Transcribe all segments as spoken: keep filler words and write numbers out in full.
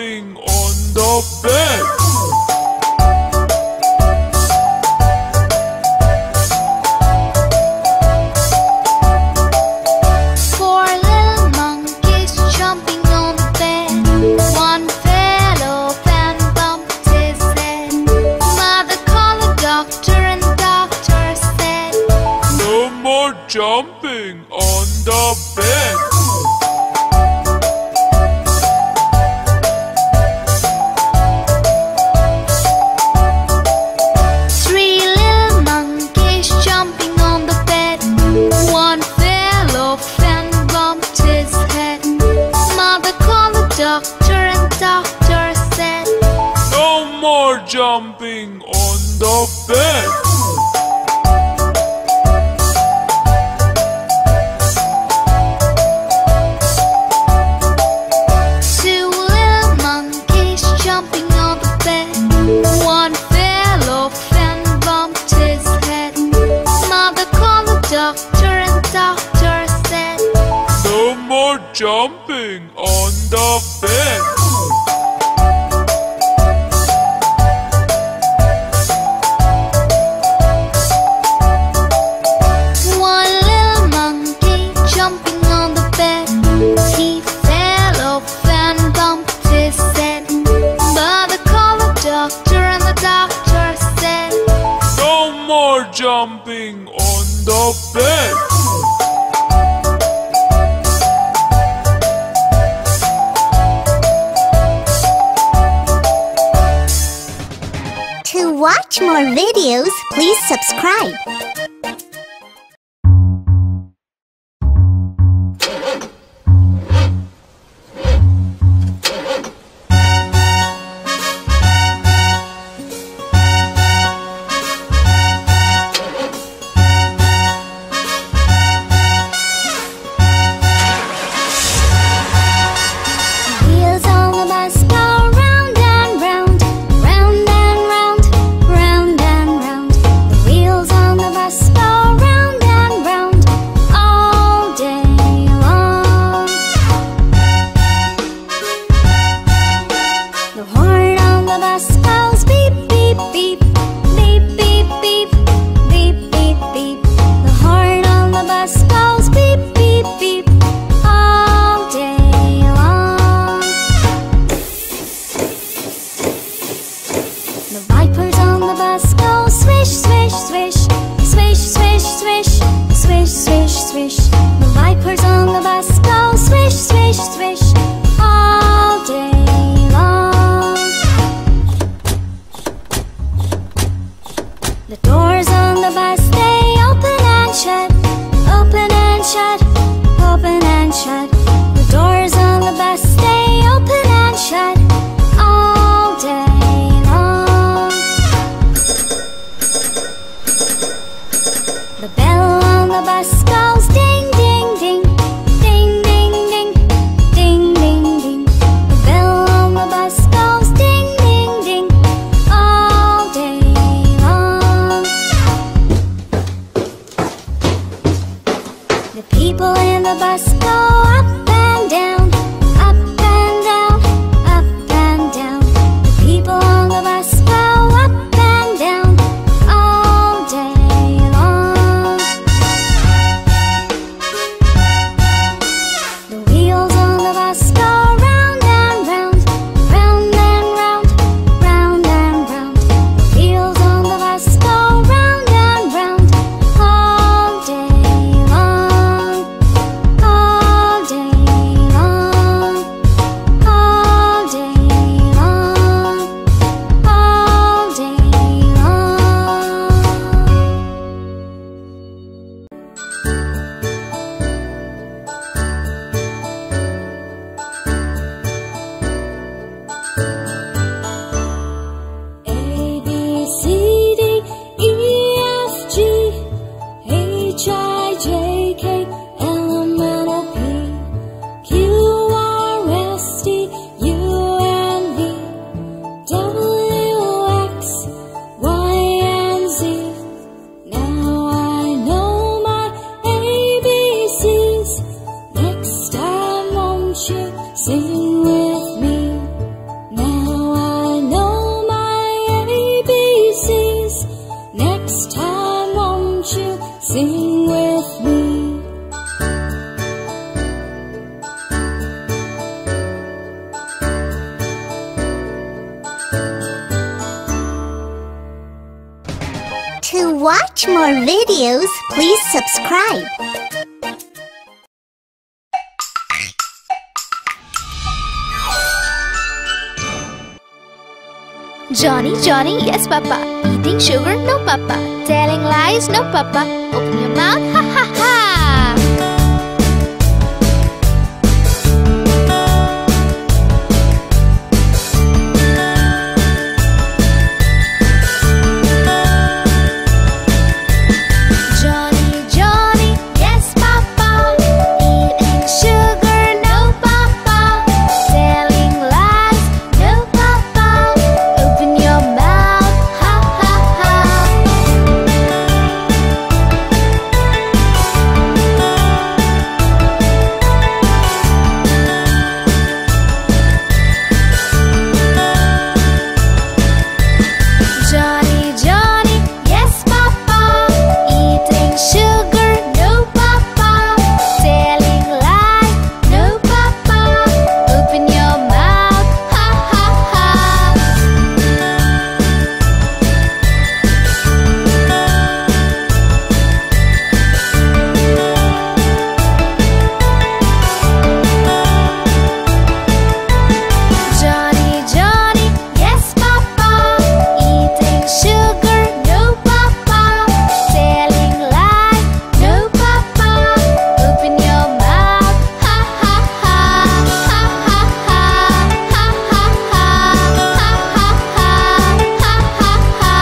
jumping on the bed. Four little monkeys jumping on the bed. One fell off and bumped his head. Mother called the doctor and the doctor said, "No more jumping on the bed." Three little monkeys jumping on the bed. One fell off and bumped his head. Mother called the doctor and the doctor said, "No more jumping on the bed." Two little monkeys jumping on the bed. One fell off and bumped his head. Mother called the doctor and the doctor said, "No more jumping on the bed." One little monkey jumping on the bed. He fell off and bumped his head. Mother called the doctor and the doctor said, "No more jumping on the bed." To watch more videos, please subscribe. Wheels on the bus go round and round, round and round, round and round. The wheels on the bus To watch more videos, please subscribe. Johnny, Johnny, yes, Papa. Eating sugar, no, Papa. Telling lies, no, Papa. Open your mouth, ha, ha, ha. Johnny, Johnny, yes, Papa. Eating sugar, no, Papa. Telling lies, no, Papa. Open your mouth, ha, ha, ha. Johnny, Johnny, yes, Papa. Eating sugar, no, Papa. Telling lies, no, Papa. Open your mouth, ha, ha, ha. Johnny, Johnny, yes, Papa. Eating sugar, no, Papa. Telling lies, no, Papa. Open your mouth, ha, ha, ha. Ha, ha, ha. Ha, ha, ha. Ha, ha, ha.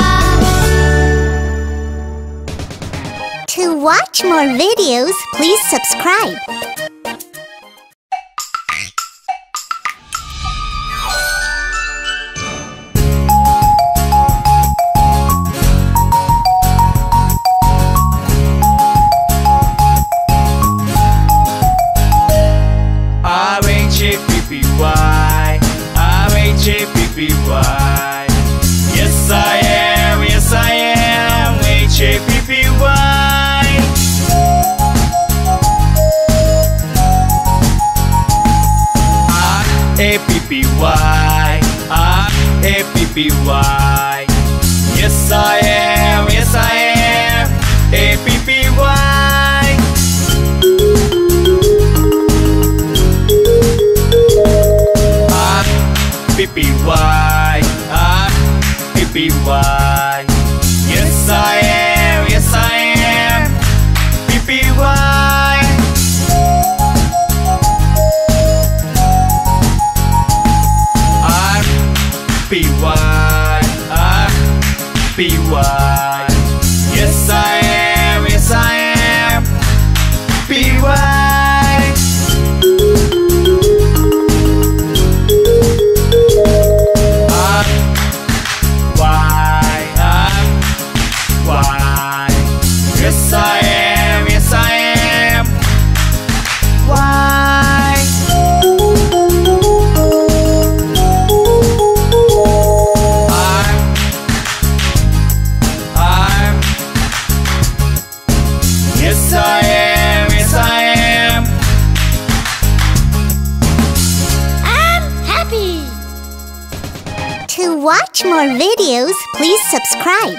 Ha, ha, ha. To watch more videos, please subscribe. R H A P P Y, R H A P P Y. Yes I am, yes I am, H A P P Y. R A P P Y, R A P P Y. Yes I am, yes I am, A P P Y. R P P Y, R P P Y. Yes I am, yes I am, P P Y. R P Y, R P Y. Yes I am, yes I am, P Y. R Y, R Y. Yes I am, yes I am, Y. R R. Yes I am, yes I am. I'm happy. To watch more videos, please subscribe.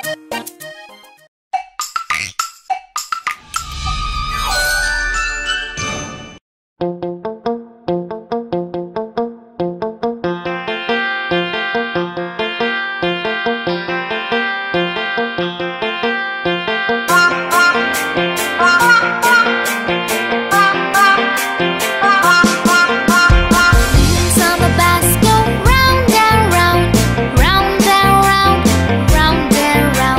Wheels on the bus go round and round, round and round, round and round.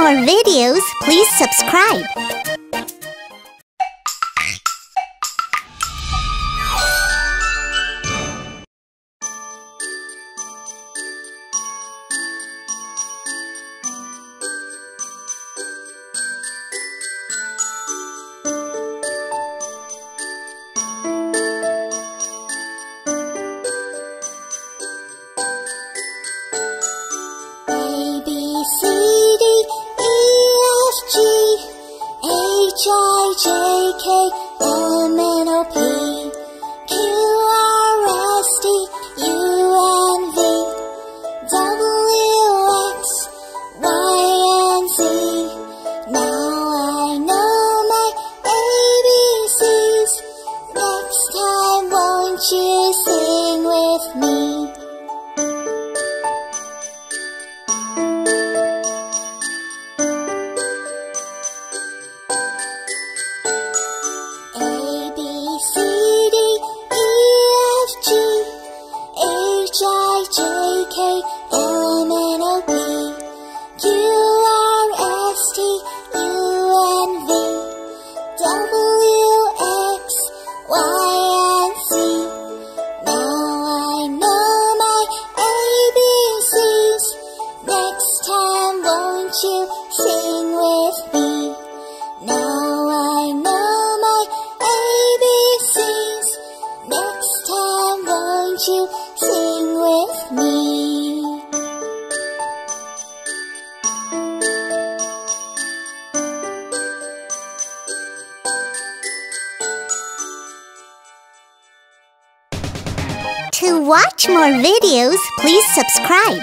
more videos, please subscribe. To watch more videos, please subscribe.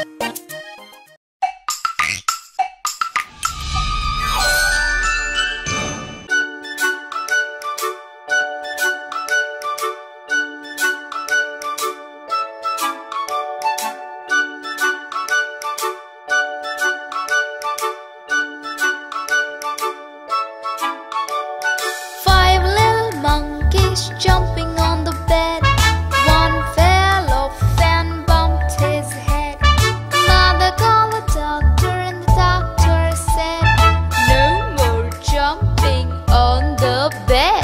Five little monkeys jumping on the bed. One fell off and bumped his head. Mother called the doctor and the doctor said, "No more jumping on the bed."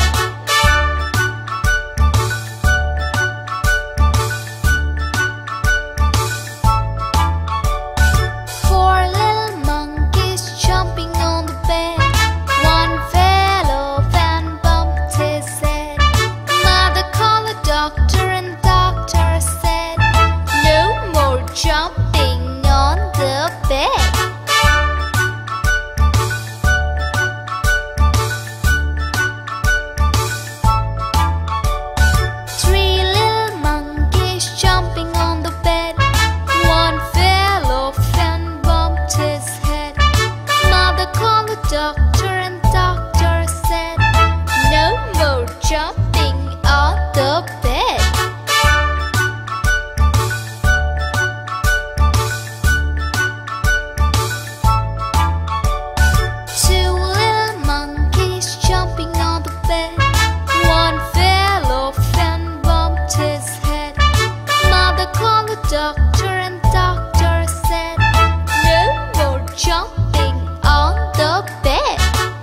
Four little monkeys jumping on the bed. One fell off and bumped his head. Mother called the doctor and the doctor said, "No more jumping on the bed." Three little monkeys jumping on the bed. One fell off and bumped his head. Mother called the doctor and the doctor said, "No more jumping on the bed." Two little monkeys jumping on the bed. One fell off and bumped his head. Mother called the doctor and the doctor said, "No more jumping on the bed."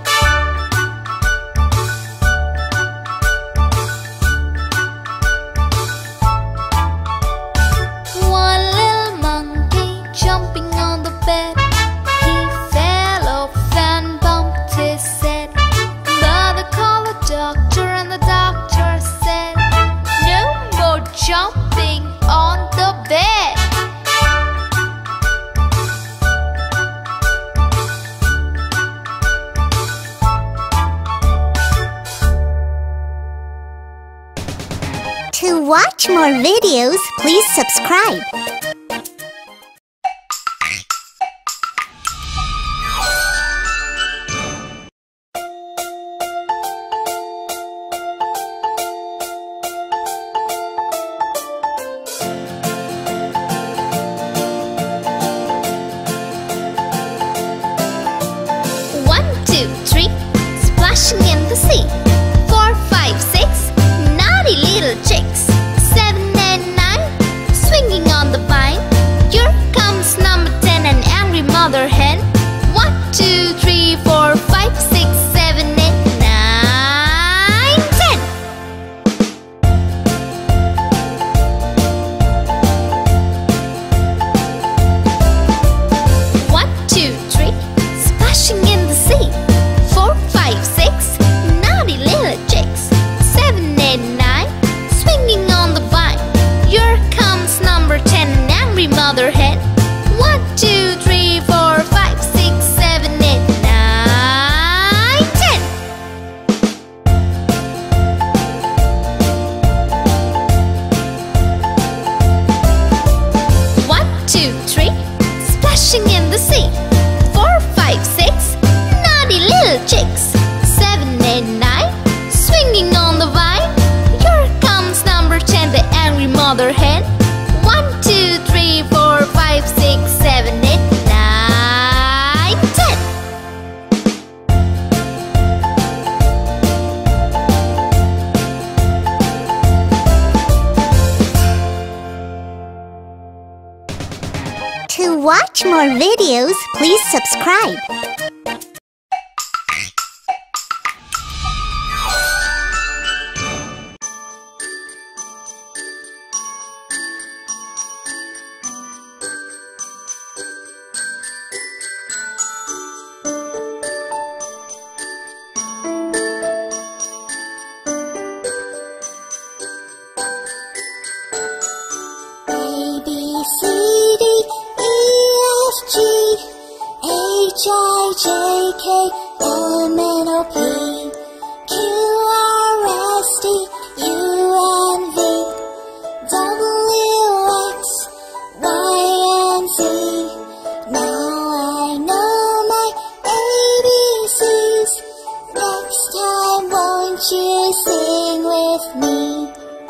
One little monkey jumping on the bed. He fell off and bumped his head. Mother called the doctor and the doctor said, "No more jumping on the bed." To watch more videos, please subscribe. One, two, three, splashing in the sea. Four, five, six, naughty little chicks. Seven and nine, swinging on the vine. Here comes number ten, an angry mother hen. What another hen. One, two, three, four, five, six, seven, eight, nine, ten. To watch more videos, please subscribe. H I J K L M N O P Q R S T U N V W X Y and Z. Now I know my A B Cs. Next time won't you sing with me?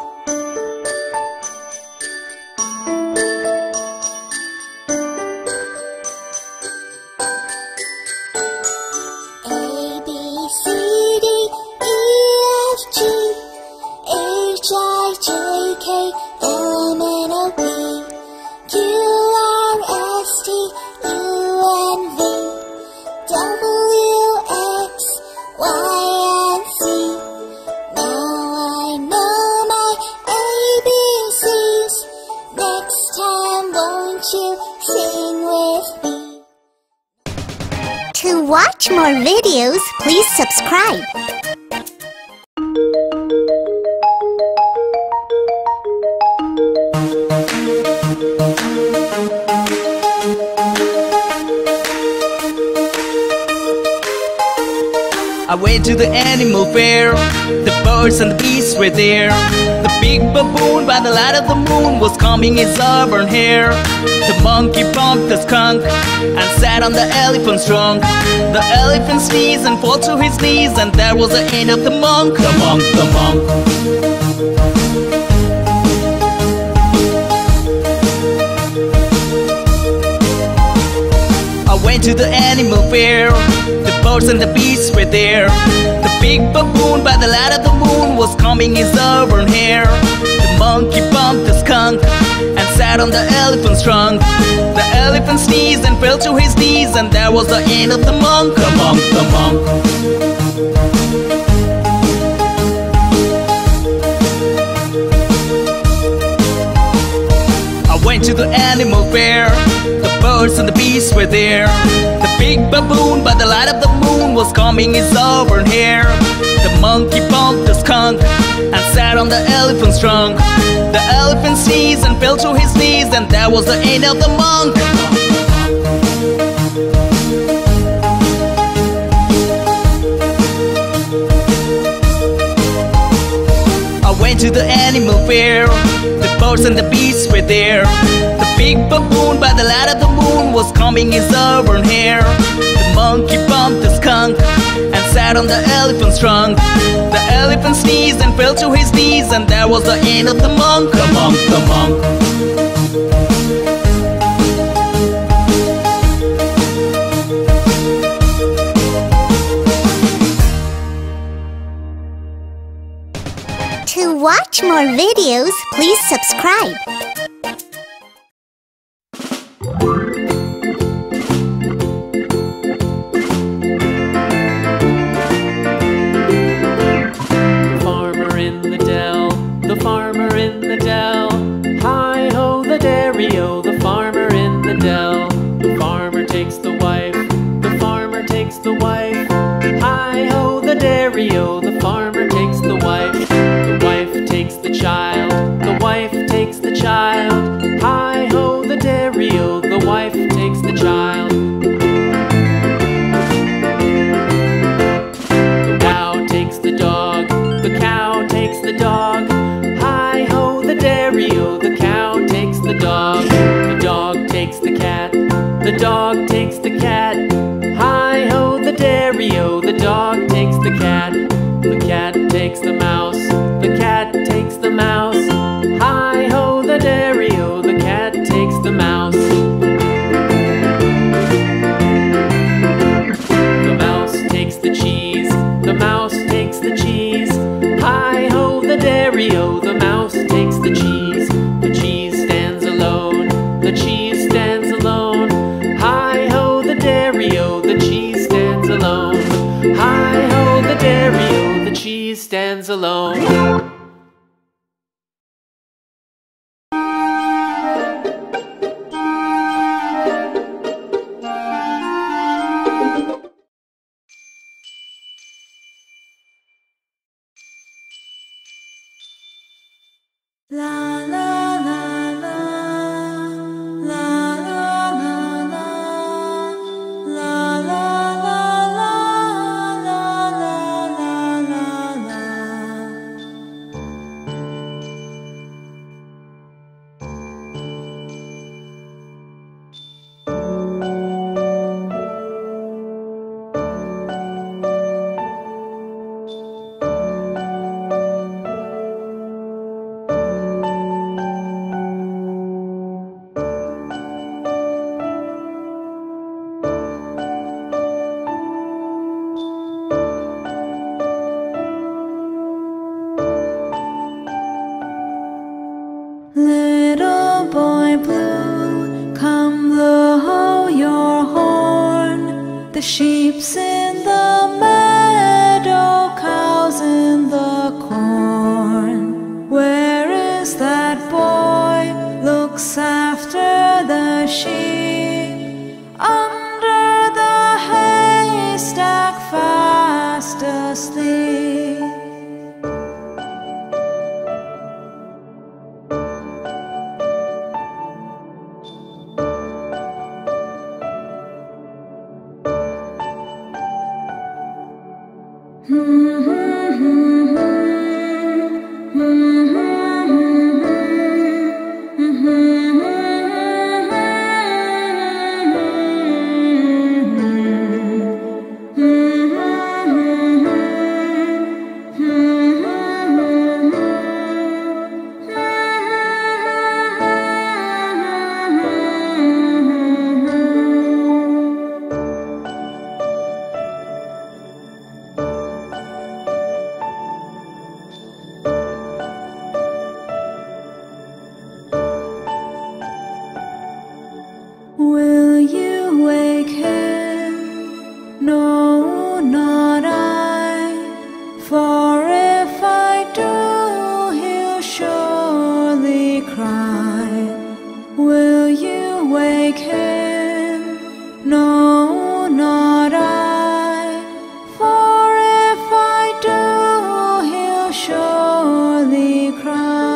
To watch more videos, please subscribe. I went to the animal fair. The birds and the beasts were there. The big baboon by the light of the moon was combing his auburn hair. The monkey pumped the skunk and sat on the elephant's trunk. The elephant sneezed and fell to his knees, and that was the end of the monk. The monk, the monk. I went to the animal fair. The birds and the beasts were there. The big baboon by the light of the moon was combing his auburn hair. The monkey bumped the skunk and sat on the elephant's trunk. The elephant sneezed and fell to his knees, and that was the end of the monk. The monk, the monk. I went to the animal fair. The birds and the beasts were there. The big baboon by the light of the moon was combing his auburn hair. The monkey bumped the skunk and sat on the elephant's trunk. The elephant sneezed and fell to his knees, and that was the end of the monk. I went to the animal fair. The birds and the beasts were there. The big baboon by the light of the moon was combing his auburn hair. The monkey bumped the skunk and sat on the elephant's trunk. The elephant sneezed and fell to his knees, and that was the end of the monk. The monk, the monk. To watch more videos, please subscribe. Farmer in the dell, the farmer in the dell. Hi-ho, the dairy-o, the farmer in the dell. The farmer takes the wife, the farmer takes the wife. Hi-ho, the dairy-o, the farmer takes the wife. The wife takes the child, the wife takes the child. Hi-ho, the dairy-o, the wife takes the child. The cow takes the dog, the cow takes the dog. Hi-ho, the dairy-o, the cow takes the dog. The dog takes the cat, the dog takes the cat. Hi-ho, the dairy-o, the dog takes the cat. The cat takes the mouse, the cat takes the mouse. Hi-ho, takes the cheese. Hi-ho, the dairy-o, the mouse takes the cheese. The cheese stands alone, the cheese stands alone. Hi-ho, the dairy-o, the cheese stands alone. Hi-ho, the dairy-o, the cheese stands alone. La la la la, la la la la, la la la la, la la la la Little boy blue, come blow your horn. The sheep's in the meadow, cows in the corn. Where is that boy? Looks after the sheep. Under the haystack, fast asleep. Will you wake him? No, not I. For if I do, he'll surely cry. Will you wake him? No, not I. For if I do, he'll surely cry.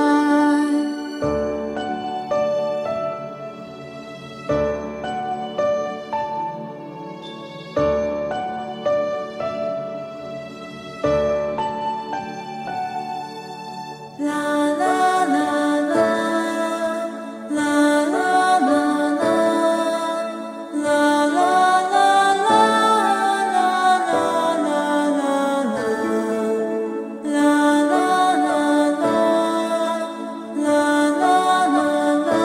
La la la la, la la la la, la la la la, la la la la, la la la la, la la la la, la la la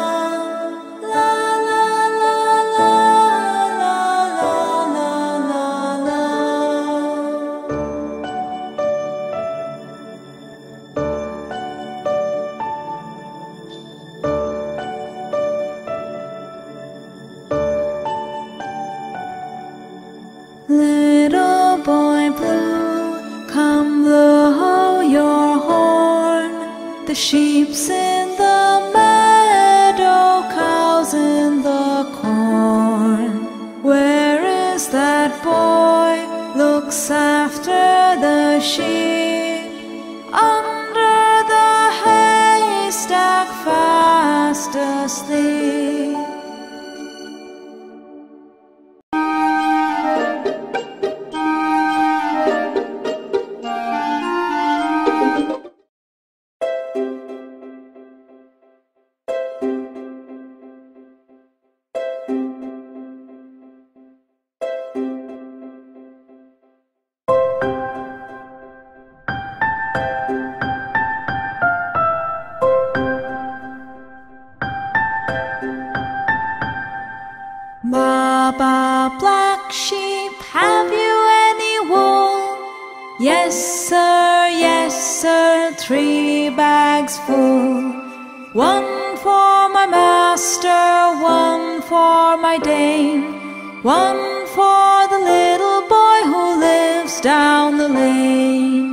la, la la la. Little boy blue, come blow your horn. The sheep's in the meadow, cows in the corn. Where is that boy? Looks after the sheep. Under the haystack, fast asleep. sir, yes, sir, three bags full. One for my master, one for my dame, one for the little boy who lives down the lane.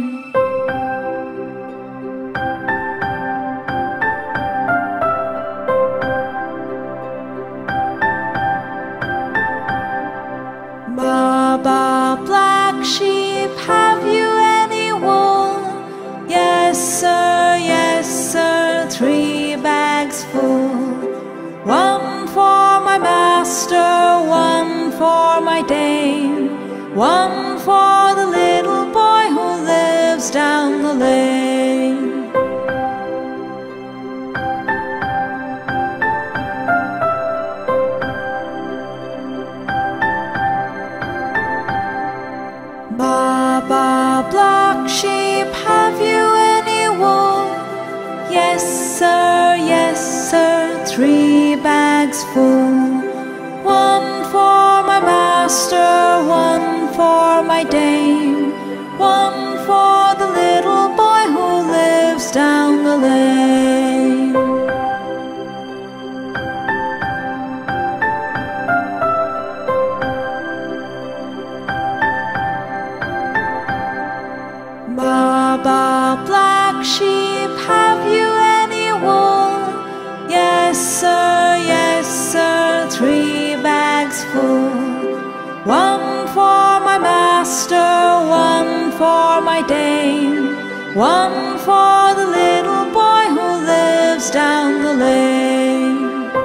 Baba, black sheep, have you any wool? Yes, sir, yes, sir, three bags full. One for my master, one for my dame, one for the little boy who lives down the lane. Baba, black sheep, have you any wool? Yes, sir, yes, sir, three bags full. One for my master, one for my dame, one for the little boy who lives down the lane. Baba, black sheep, have you any wool? Yes, sir, yes, sir, three bags full. One for my master, one for my dame, one for the little boy who lives down the lane.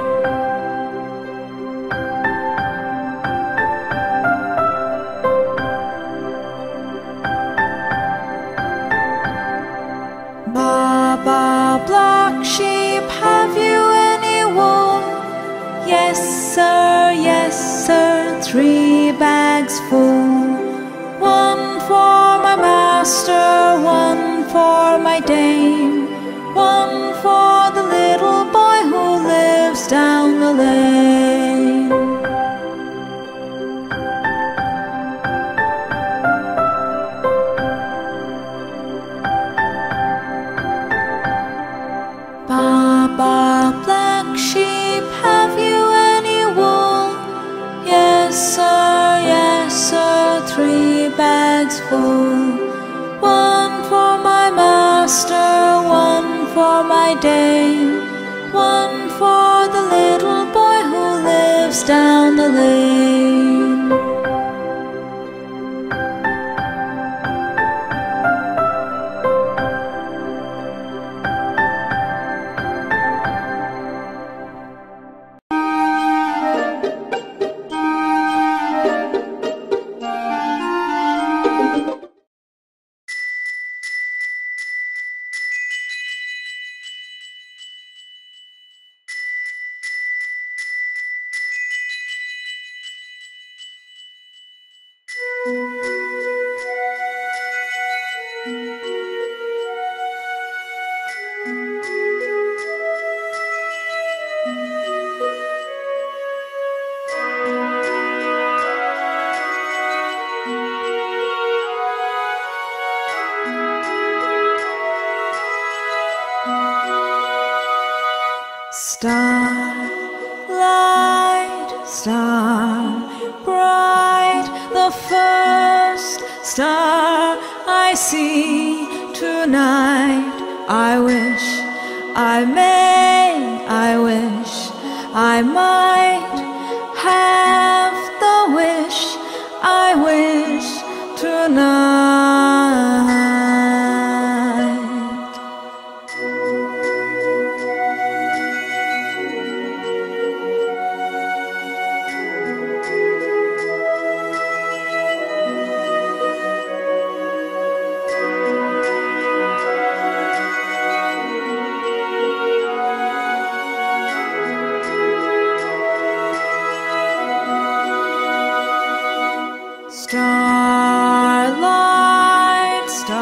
Baba, black sheep, have you any wool? Yes, sir, yes, sir, three bags full. One for my master, one for my dame, one for the little boy who lives down the lane. Baba, black sheep, have you any wool? Yes, sir, yes, sir, three bags full. One for my master, one for my dame, one for the little boy who lives down the lane. Starlight, star bright, the first star I see tonight. I wish I may, I wish I might have the wish I wish tonight. Starlight, star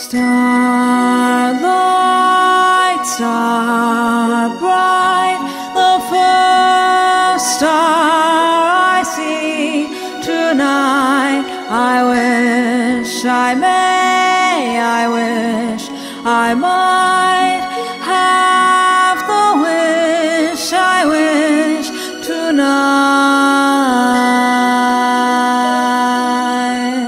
Starlight, star bright, the first star I see tonight. I wish I may, I wish I might have the wish I wish tonight.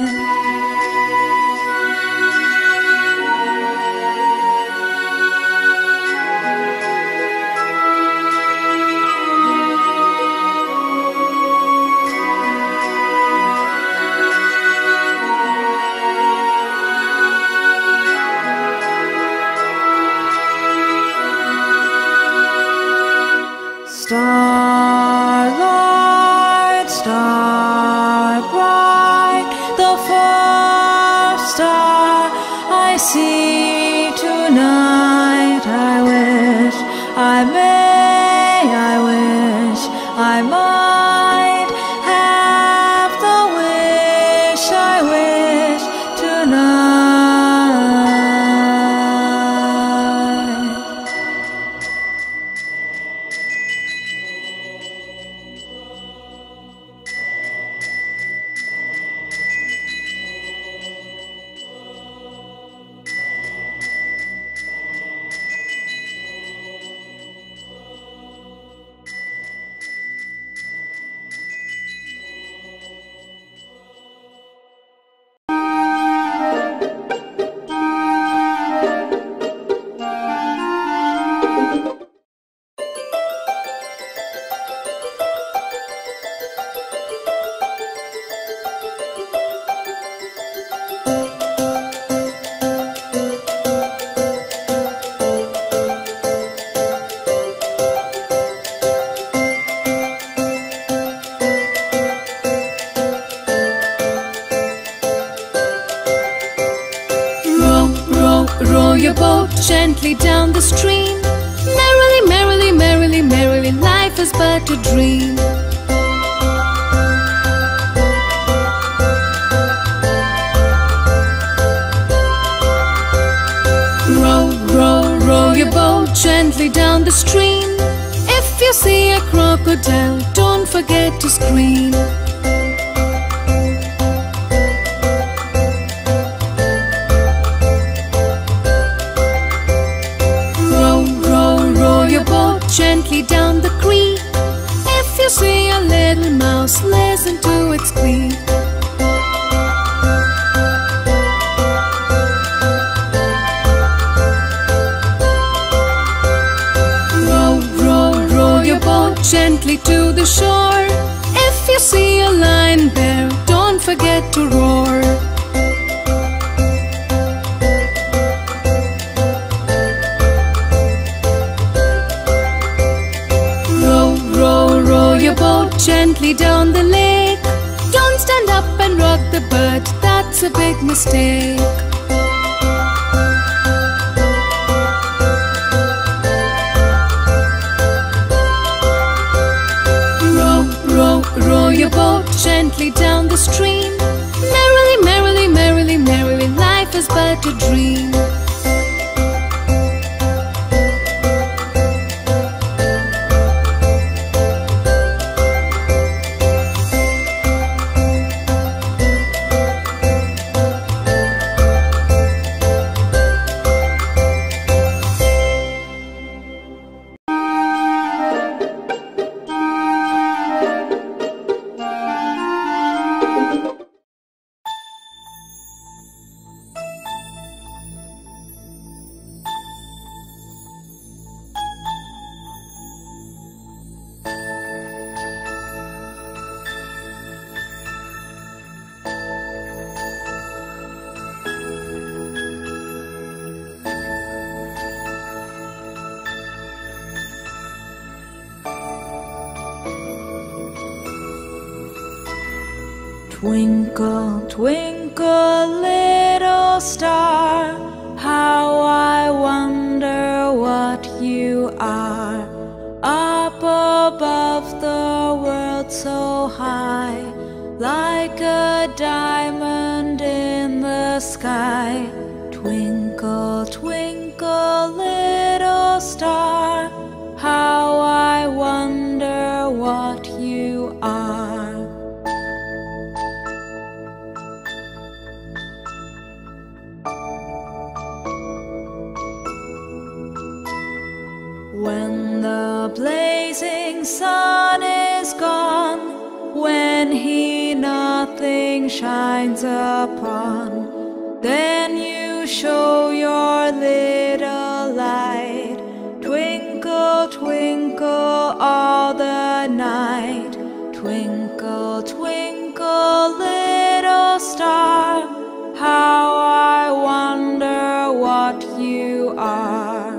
Starlight, star bright, the first star I see tonight. I wish I may, I wish I might have the wish I wish tonight. Row your boat gently down the stream. Merrily, merrily, merrily, merrily, life is but a dream. Row, row, row your boat gently down the stream. If you see a crocodile, don't forget to scream. Gently down the creek. If you see a little mouse, listen to its squeak. Row, row, row your boat gently to the shore. If you see a lion bear, don't forget to roar. Your boat gently down the lake. Don't stand up and rock the boat, that's a big mistake. Row, row, row your boat gently down the stream. Merrily, merrily, merrily, merrily, life is but a dream. Twinkle, twinkle, little star, how I wonder what you are. Up above the world so high, like a diamond in the sky. Twinkle, twinkle, little star, how I wonder what you are. When the blazing sun is gone, when he nothing shines upon, then you show your little light. Twinkle, twinkle all the night. Twinkle, twinkle, little star, how I wonder what you are.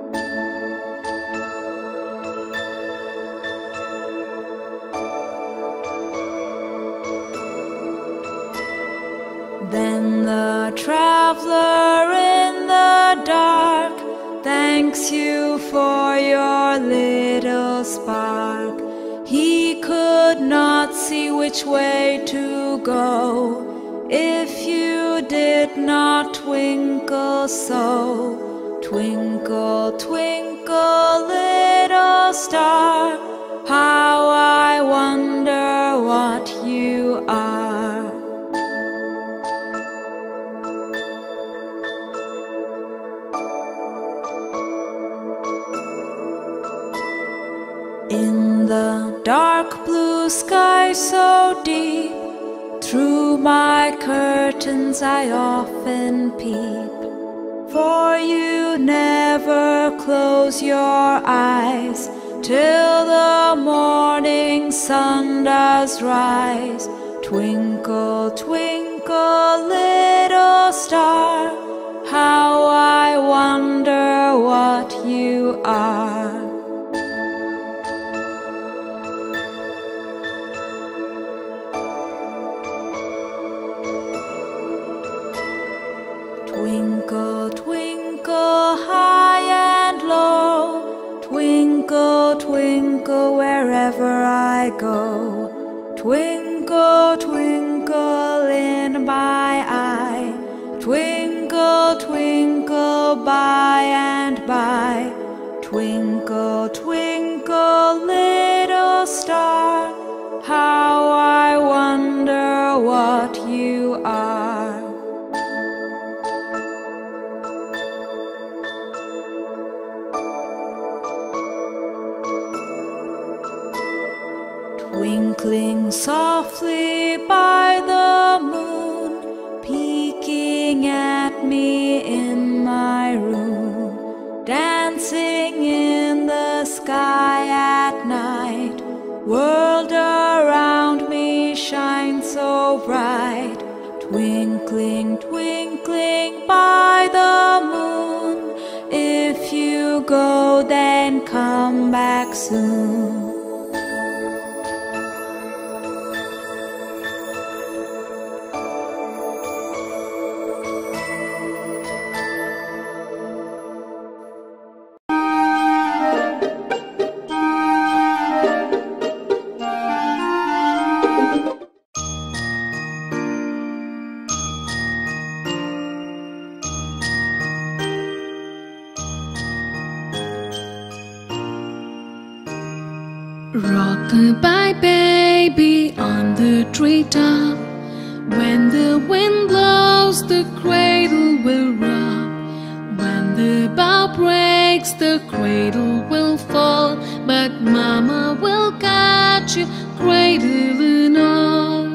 Then the traveler in the dark thanks you for your little spark. He could not see which way to go if you did not twinkle so. Twinkle, twinkle, little star, how I wonder what you are. In the dark blue sky so deep, through my curtains I often peep. For you never close your eyes till the morning sun does rise. Twinkle, twinkle, little star, how I wonder what you are. Twinkle, twinkle, high and low, twinkle, twinkle, wherever I go. Twinkle, twinkle in my eye, twinkle, twinkle, by and by. Twinkle, twinkle, little star, how I wonder what you are. Twinkling softly by the moon, peeking at me in my room, dancing in the sky at night, world around me shines so bright. Twinkling, twinkling by the moon, if you go then come back soon. Rock-a-bye baby on the treetop. When the wind blows the cradle will rock. When the bough breaks the cradle will fall, but mama will catch you, cradle and all.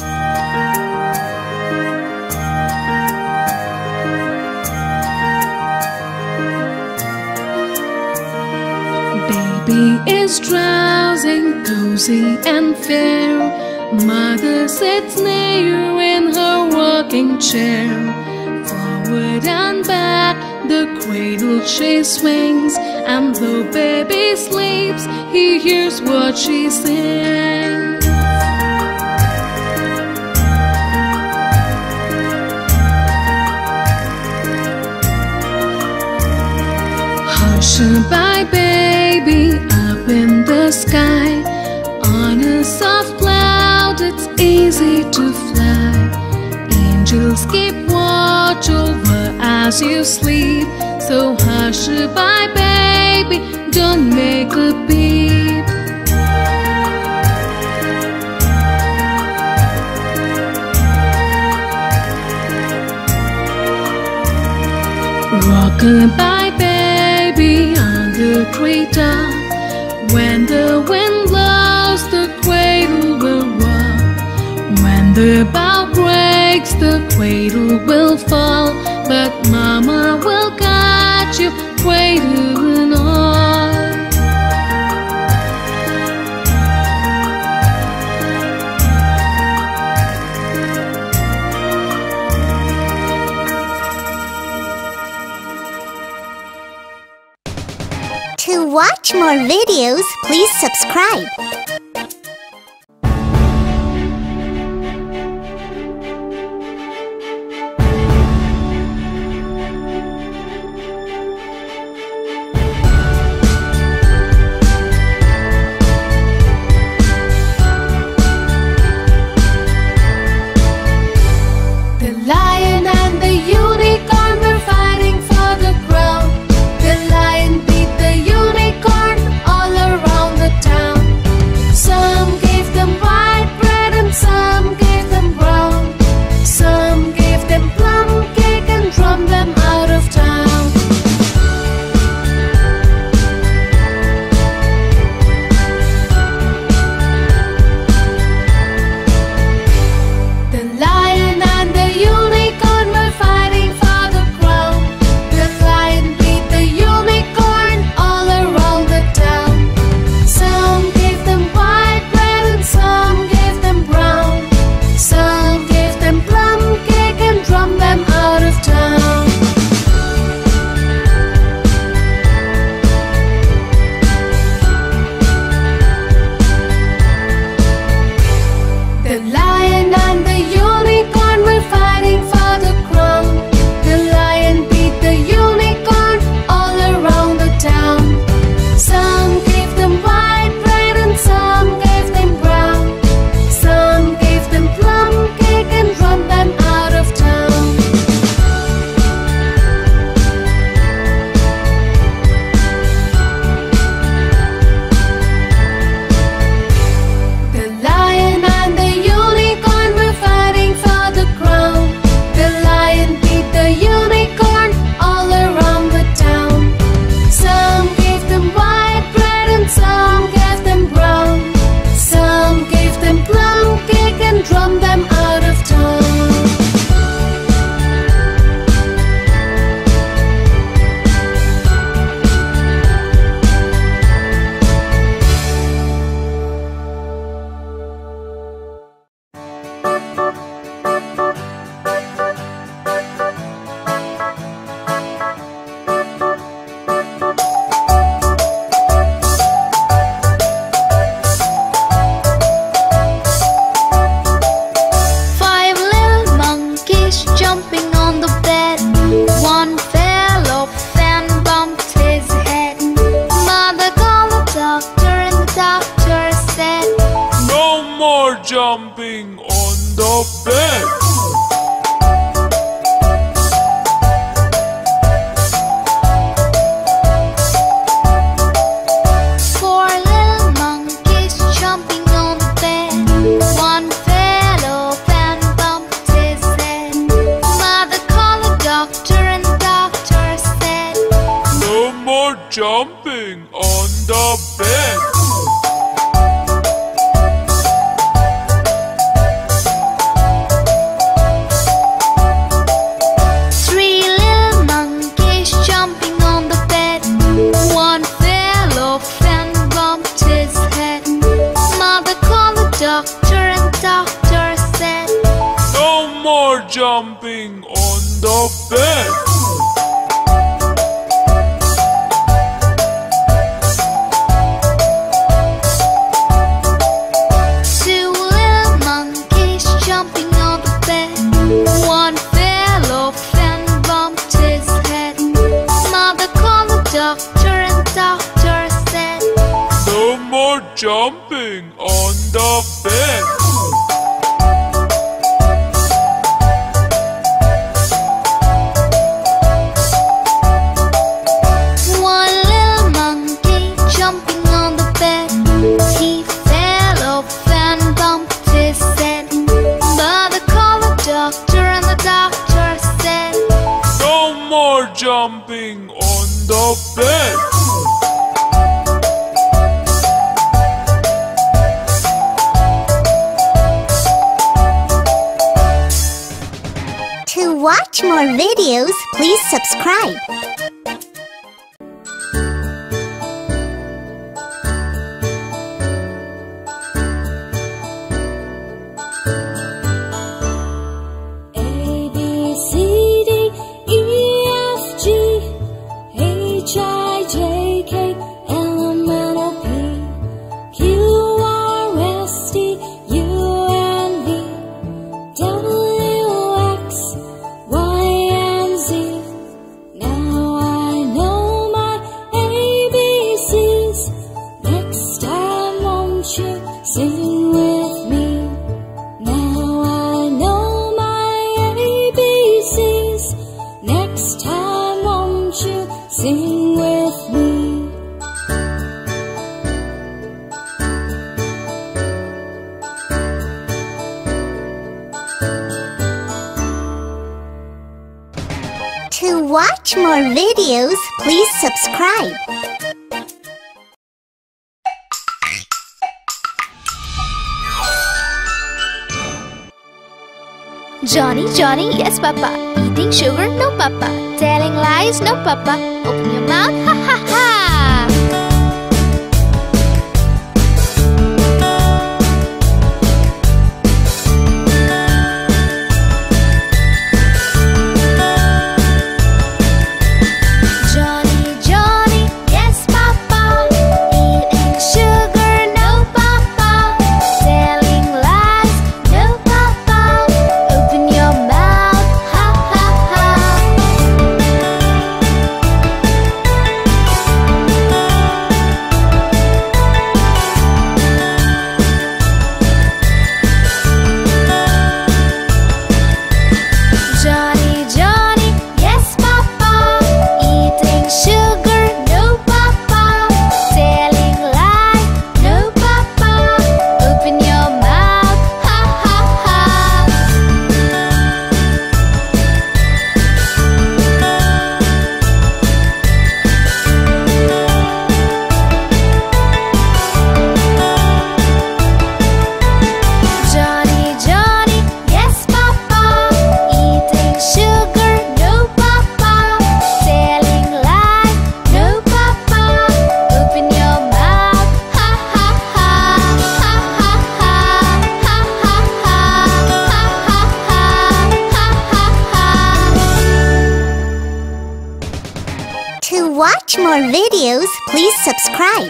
Baby is drowsing, cozy and fair. Mother sits near in her rocking chair. Forward and back the cradle she swings, and though baby sleeps, he hears what she sings. Hush-a-bye baby up in the sky. On a soft cloud it's easy to fly. Angels keep watch watch over as you sleep. So hush-a-bye, baby, don't make a peep. Rock-a-bye, baby, on the treetop. When the wind blows, the cradle will rock. When the bough breaks, the cradle will fall. But Mama will catch you, cradle and all. To watch more videos, please subscribe. The lion and the unicorn were fighting for the crown. The lion beat the unicorn all around the town. Some gave them white bread and some gave them brown. Some gave them plum cake and drummed them out of town. The lion and the unicorn were fighting for the crown. The lion beat the unicorn all around the town. Some gave them white bread and some gave them brown. Some gave them plum cake and drummed them out of town. The lion and the unicorn were fighting for the crown. The lion beat the unicorn all around the town. Some gave them white bread and some gave them brown. Some gave them plum cake and drummed them out of town. The lion and the unicorn were fighting for the crown. The lion beat the unicorn all around the town. Some gave them white bread and some gave them brown. Some gave them plum cake and drummed them out of town. Five little monkeys jumping on the bed. One fell off and bumped his head. Mother called the doctor and the doctor said, No more jumping on the bed. four little monkeys jumping on the bed. One fell off and bumped his head. Mother called the doctor and the doctor said, No more jumping on the bed. Three little monkeys jumping on the bed. One fell off and bumped his head. Mother called the doctor and the doctor said, No more jumping on the bed. Two little monkeys jumping on the bed. One fell off and bumped his head. Mother called the doctor and the doctor said, No more jumping on the bed. the doctor said, no more jumping on the bed. To watch more videos, please subscribe. A, B, C, D, E, F, G, H, I, J, K, L, M, N, O, P, Q, R, S, T, U, N, V, W, X, Y, and Z. Now I know my A B Cs. Next time won't you sing with me? Now I know my A B Cs. Next time won't you sing with me? To watch more videos, please subscribe. Johnny, Johnny, yes papa. Eating sugar, no papa. Telling lies, no papa. Open your mouth, ha ha ha. Johnny, Johnny, yes papa. Eating sugar, no papa. Telling lies, no papa. Open your mouth, ha ha ha. Johnny, Johnny, yes papa. Eating sugar, no papa. Telling lies, no papa. Open your mouth, ha ha ha. Johnny, Johnny, yes papa. Eating sugar, no papa. Telling lies, no papa. Open your mouth, ha ha ha. Ha ha ha. Ha ha ha. Ha ha ha. Ha ha ha. To watch more videos, please subscribe.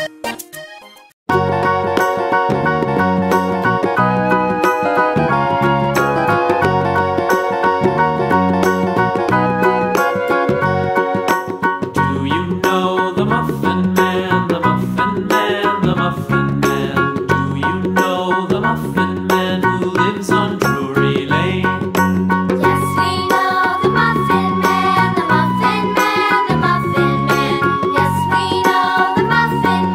Do you know the Muffin Man, the Muffin Man, the Muffin Man? Do you know the Muffin Man who lives on Drury Lane? Yes, we know the Muffin Man, the Muffin Man, the Muffin Man. Yes, we know the Muffin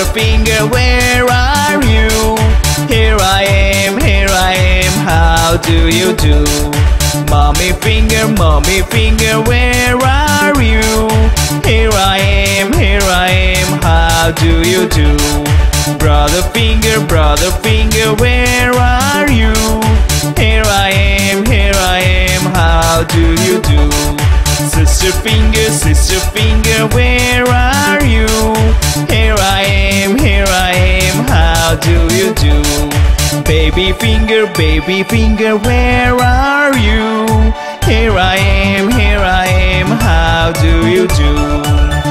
finger, where are you? Here I am, here I am, how do you do? Mommy finger, mommy finger, where are you? Here I am, here I am, how do you do? Brother finger, brother finger, where are you? Here I am, here I am, how do you do? Sister finger, sister finger, where are you? Here I am, here I am, how do you do? Baby finger, baby finger, where are you? Here I am, here I am, how do you do?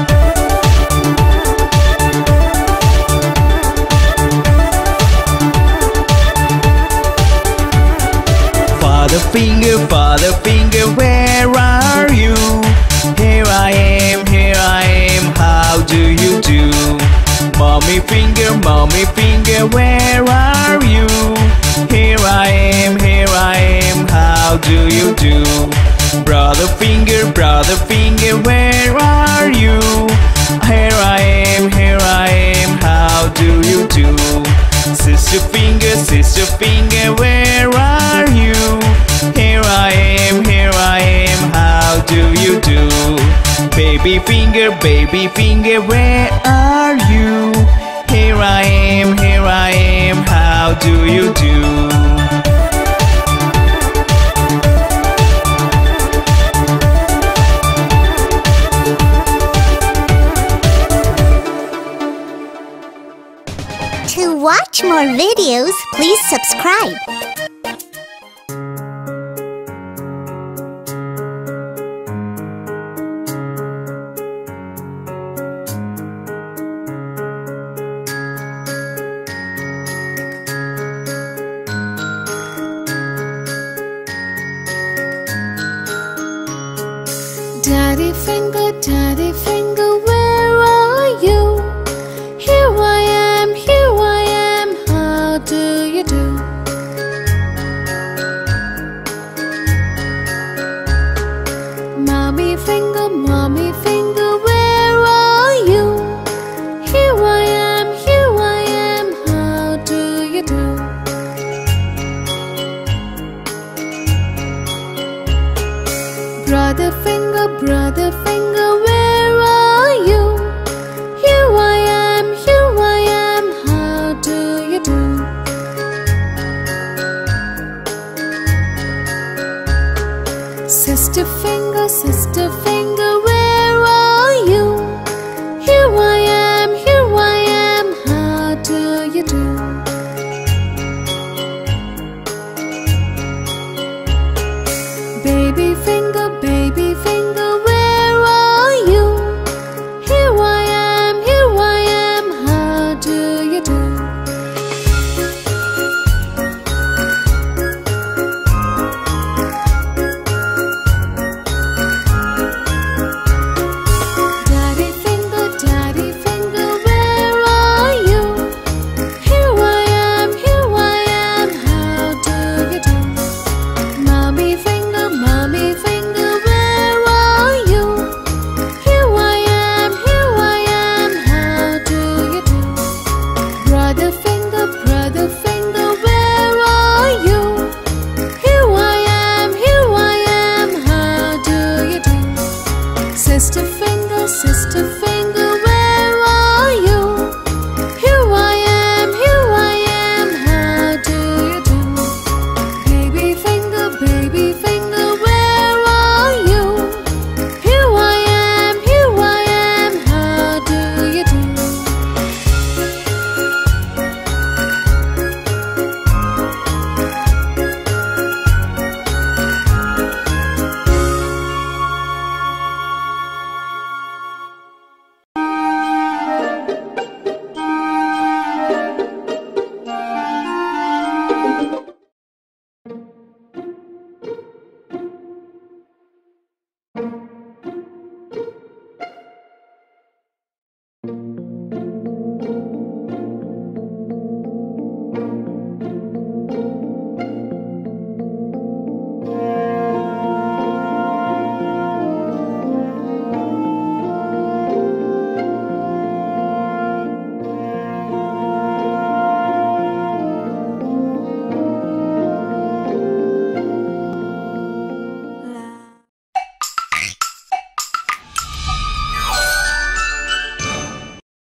Father finger, father finger, where are you? Here I am, here I am, how do you do? Mommy finger, mommy finger, where are you? Here I am, here I am, how do you do? Brother finger, brother finger, where are you? Here I am, here I am, how do you do? Sister finger, sister finger, where are you? Here I am, here I am, how do you do? Baby finger, baby finger, where are you? Here I am, here I am, how do you do? To watch more videos, please subscribe. Daddy finger, daddy finger, where are you? Here I am, here I am, how do you do?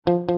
Bye.